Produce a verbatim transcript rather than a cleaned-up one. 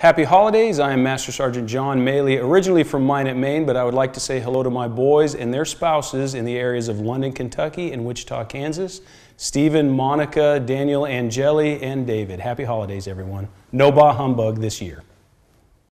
Happy holidays. I am Master Sergeant John Mayle, originally from Minot, Maine, but I would like to say hello to my boys and their spouses in the areas of London, Kentucky and Wichita, Kansas. Stephen, Monica, Daniel, Angeli, and David. Happy holidays, everyone. No bah humbug this year.